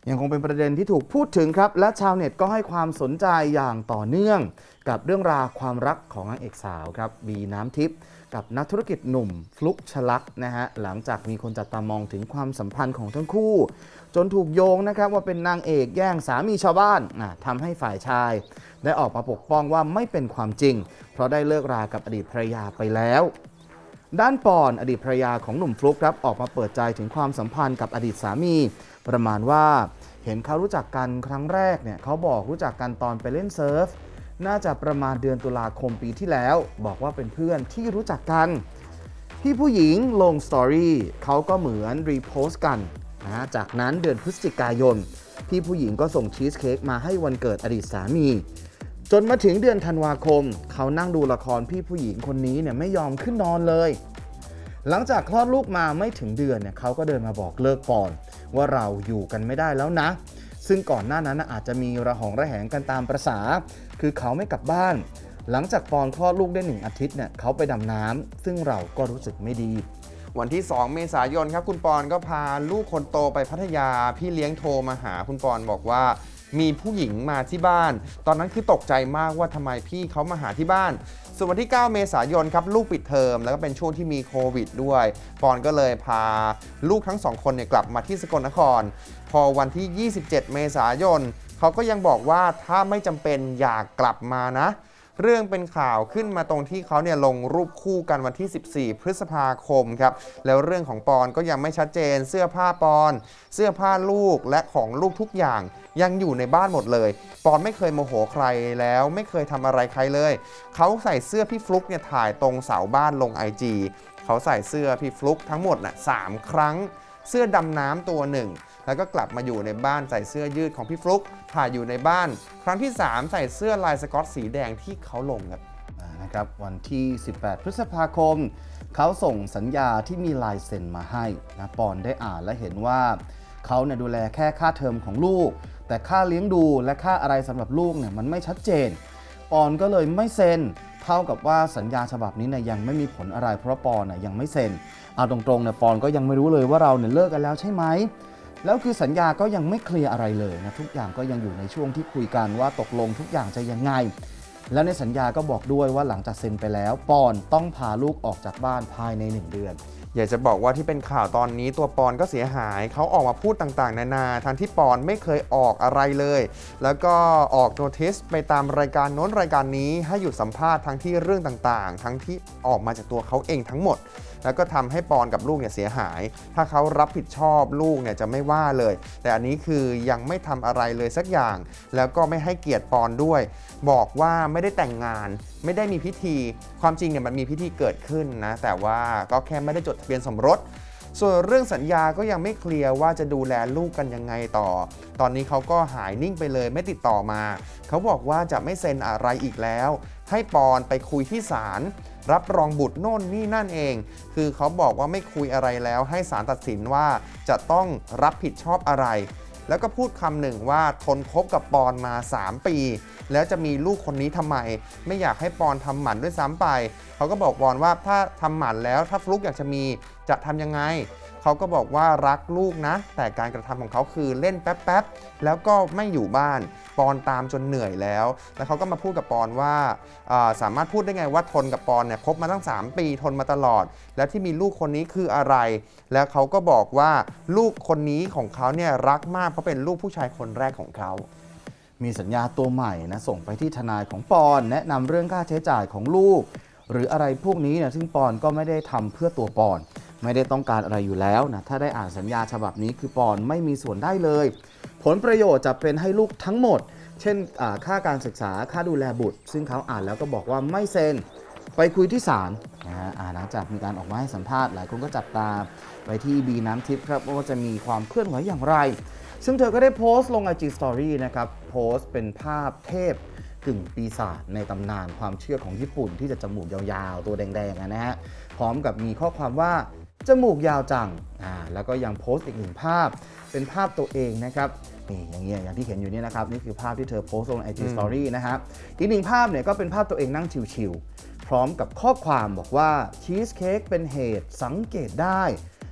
ยังคงเป็นประเด็นที่ถูกพูดถึงครับและชาวเน็ตก็ให้ความสนใจอย่างต่อเนื่องกับเรื่องราวความรักของนางเอกสาวครับบีน้ำทิพย์กับนักธุรกิจหนุ่มฟลุกชลักนะฮะหลังจากมีคนจับตามองถึงความสัมพันธ์ของทั้งคู่จนถูกโยงนะครับว่าเป็นนางเอกแย่งสามีชาวบ้านทำให้ฝ่ายชายได้ออกมาปกป้องว่าไม่เป็นความจริงเพราะได้เลิกรากับอดีตภรรยาไปแล้วด้านปอนอดีตภรรยาของหนุ่มฟลุกครับออกมาเปิดใจถึงความสัมพันธ์กับอดีตสามีประมาณว่าเห็นเขารู้จักกันครั้งแรกเนี่ยเขาบอกรู้จักกันตอนไปเล่นเซิร์ฟน่าจะประมาณเดือนตุลาคมปีที่แล้วบอกว่าเป็นเพื่อนที่รู้จักกันพี่ผู้หญิงลงสตอรี่เขาก็เหมือนรีโพสต์กันนะจากนั้นเดือนพฤศจิกายนพี่ผู้หญิงก็ส่งชีสเค้กมาให้วันเกิดอดีตสามีจนมาถึงเดือนธันวาคมเขานั่งดูละครพี่ผู้หญิงคนนี้เนี่ยไม่ยอมขึ้นนอนเลยหลังจากคลอดลูกมาไม่ถึงเดือนเนี่ยเขาก็เดินมาบอกเลิกปอนว่าเราอยู่กันไม่ได้แล้วนะซึ่งก่อนหน้านั้นอาจจะมีระหองระแหงกันตามประสาคือเขาไม่กลับบ้านหลังจากปอนคลอดลูกได้1 อาทิตย์เนี่ยเขาไปดำน้ำซึ่งเราก็รู้สึกไม่ดีวันที่2 เมษายนครับคุณปอนก็พาลูกคนโตไปพัทยาพี่เลี้ยงโทรมาหาคุณปอนบอกว่ามีผู้หญิงมาที่บ้านตอนนั้นคือตกใจมากว่าทำไมพี่เขามาหาที่บ้านส่วนวันที่9 เมษายนครับลูกปิดเทอมแล้วก็เป็นช่วงที่มีโควิดด้วยปอนก็เลยพาลูกทั้ง2 คนเนี่ยกลับมาที่สกลนครพอวันที่27 เมษายนเขาก็ยังบอกว่าถ้าไม่จำเป็นอย่ากลับมานะเรื่องเป็นข่าวขึ้นมาตรงที่เขาเนี่ยลงรูปคู่กันวันที่14 พฤษภาคมครับแล้วเรื่องของปอนก็ยังไม่ชัดเจนเสื้อผ้าปอนเสื้อผ้าลูกและของลูกทุกอย่างยังอยู่ในบ้านหมดเลยปอนไม่เคยโมโหใครแล้วไม่เคยทำอะไรใครเลยเขาใส่เสื้อพี่ฟลุกเนี่ยถ่ายตรงเสาบ้านลง IG เขาใส่เสื้อพี่ฟลุกทั้งหมด3 ครั้งเสื้อดำน้ำตัวหนึ่งแล้วก็กลับมาอยู่ในบ้านใส่เสื้อยืดของพี่ฟลุกถ่ายอยู่ในบ้านครั้งที่3ใส่เสื้อลายสก๊อตสีแดงที่เขาลงนะครับวันที่18 พฤษภาคมเขาส่งสัญญาที่มีลายเซ็นมาให้นะปอนได้อ่านและเห็นว่าเขาเนี่ยดูแลแค่ค่าเทอมของลูกแต่ค่าเลี้ยงดูและค่าอะไรสำหรับลูกเนี่ยมันไม่ชัดเจนปอนก็เลยไม่เซ็นเท่ากับว่าสัญญาฉบับนี้เนี่ยยังไม่มีผลอะไรเพราะปอนยังไม่เซ็นเอาตรงๆเนี่ยปอนก็ยังไม่รู้เลยว่าเราเนี่ยเลิกกันแล้วใช่ไหมแล้วคือสัญญาก็ยังไม่เคลียร์อะไรเลยนะทุกอย่างก็ยังอยู่ในช่วงที่คุยกันว่าตกลงทุกอย่างจะยังไงแล้วในสัญญาก็บอกด้วยว่าหลังจากเซ็นไปแล้วปอนต้องพาลูกออกจากบ้านภายใน1 เดือนอยากจะบอกว่าที่เป็นข่าวตอนนี้ตัวปอนก็เสียหายเขาออกมาพูดต่างๆนานาทั้งที่ปอนไม่เคยออกอะไรเลยแล้วก็ออกโนติสไปตามรายการโน้นรายการนี้ให้หยุดสัมภาษณ์ทั้งที่เรื่องต่างๆทั้งที่ออกมาจากตัวเขาเองทั้งหมดแล้วก็ทำให้ปอนกับลูกเนี่ยเสียหายถ้าเขารับผิดชอบลูกเนี่ยจะไม่ว่าเลยแต่อันนี้คือยังไม่ทำอะไรเลยสักอย่างแล้วก็ไม่ให้เกียรติปอนด้วยบอกว่าไม่ได้แต่งงานไม่ได้มีพิธีความจริงเนี่ยมันมีพิธีเกิดขึ้นนะแต่ว่าก็แค่ไม่ได้จดทะเบียนสมรสส่วนเรื่องสัญญาก็ยังไม่เคลียร์ว่าจะดูแลลูกกันยังไงต่อตอนนี้เขาก็หายนิ่งไปเลยไม่ติดต่อมาเขาบอกว่าจะไม่เซ็นอะไรอีกแล้วให้ปอนไปคุยที่ศาลรับรองบุตรโน่นนี่นั่นเองคือเขาบอกว่าไม่คุยอะไรแล้วให้ศาลตัดสินว่าจะต้องรับผิดชอบอะไรแล้วก็พูดคำหนึ่งว่าทนคบกับปอนมา3 ปีแล้วจะมีลูกคนนี้ทำไมไม่อยากให้ปอนทำหมันด้วยซ้ำไปเขาก็บอกปอนว่าถ้าทำหมันแล้วถ้าฟลุกอยากจะมีจะทำยังไงเขาก็บอกว่ารักลูกนะแต่การกระทำของเขาคือเล่นแป๊บๆแล้วก็ไม่อยู่บ้านปอนตามจนเหนื่อยแล้วเขาก็มาพูดกับปอนว่าสามารถพูดได้ไงว่าทนกับปอนเนี่ยคบมาตั้ง3 ปีทนมาตลอดแล้วที่มีลูกคนนี้คืออะไรแล้วเขาก็บอกว่าลูกคนนี้ของเขาเนี่ยรักมากเพราะเป็นลูกผู้ชายคนแรกของเขามีสัญญาตัวใหม่นะส่งไปที่ทนายของปอนแนะนำเรื่องค่าใช้จ่ายของลูกหรืออะไรพวกนี้เนี่ยซึ่งปอนก็ไม่ได้ทำเพื่อตัวปอนไม่ได้ต้องการอะไรอยู่แล้วนะถ้าได้อ่านสัญญาฉบับนี้คือปอนไม่มีส่วนได้เลยผลประโยชน์จะเป็นให้ลูกทั้งหมดเช่นค่าการศึกษาค่าดูแลบุตรซึ่งเขาอ่านแล้วก็บอกว่าไม่เซ็นไปคุยที่ศาลหลังจากมีการออกมาให้สัมภาษณ์หลายคนก็จับตาไปที่บีน้ำทิพย์ครับว่าจะมีความเคลื่อนไหวอย่างไรซึ่งเธอก็ได้โพสต์ลง IG Story นะครับโพสต์เป็นภาพเทพกึ่งปีศาจในตำนานความเชื่อของญี่ปุ่นที่จะจมูกยาวๆตัวแดงๆนะฮะพร้อมกับมีข้อความว่าจมูกยาวจังแล้วก็ยังโพสต์อีก1 ภาพเป็นภาพตัวเองนะครับนี่อย่างที่เห็นอยู่นี่นะครับนี่คือภาพที่เธอโพสต์ลง IG Story นะครับอีก1 ภาพเนี่ยก็เป็นภาพตัวเองนั่งชิลๆพร้อมกับข้อความบอกว่าชีสเค้กเป็นเหตุสังเกตได้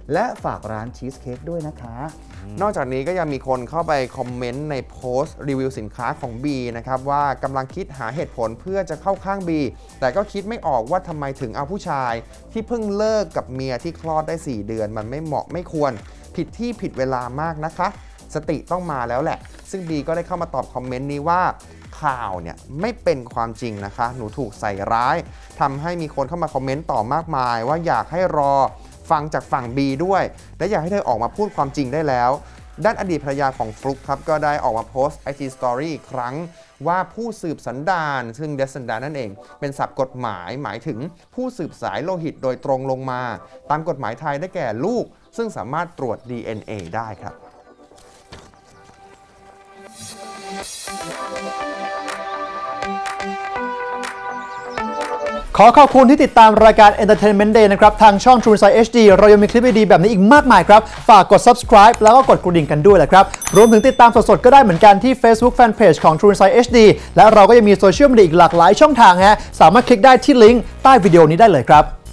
และฝากร้านชีสเค้กด้วยนะคะนอกจากนี้ก็ยังมีคนเข้าไปคอมเมนต์ในโพสต์รีวิวสินค้าของ B นะครับว่ากำลังคิดหาเหตุผลเพื่อจะเข้าข้าง B แต่ก็คิดไม่ออกว่าทำไมถึงเอาผู้ชายที่เพิ่งเลิกกับเมียที่คลอดได้4 เดือนมันไม่เหมาะไม่ควรผิดที่ผิดเวลามากนะคะสติต้องมาแล้วแหละซึ่ง B ก็ได้เข้ามาตอบคอมเมนต์นี้ว่าข่าวเนี่ยไม่เป็นความจริงนะคะหนูถูกใส่ร้ายทำให้มีคนเข้ามาคอมเมนต์ต่อมากมายว่าอยากให้รอฟังจากฝั่ง B ด้วยและอยากให้เธอออกมาพูดความจริงได้แล้วด้านอดีตภรรยาของฟลุ๊กครับก็ได้ออกมาโพสต์ IG Story อีกครั้งว่าผู้สืบสันดานซึ่ง descendant นั่นเองเป็นศัพท์กฎหมายหมายถึงผู้สืบสายโลหิตโดยตรงลงมาตามกฎหมายไทยได้แก่ลูกซึ่งสามารถตรวจ DNA ได้ครับขอขอบคุณที่ติดตามรายการ Entertainment Day นะครับทางช่อง True Insight HD เรายังมีคลิปดีๆแบบนี้อีกมากมายครับฝากกด subscribe แล้วก็กดกระดิ่งกันด้วยแหละครับรวมถึงติดตามสดๆก็ได้เหมือนกันที่ Facebook Fanpage ของ True Insight HD และเราก็ยังมีโซเชียลมีเดียอีกหลากหลายช่องทางฮะสามารถคลิกได้ที่ลิงก์ใต้วิดีโอนี้ได้เลยครับ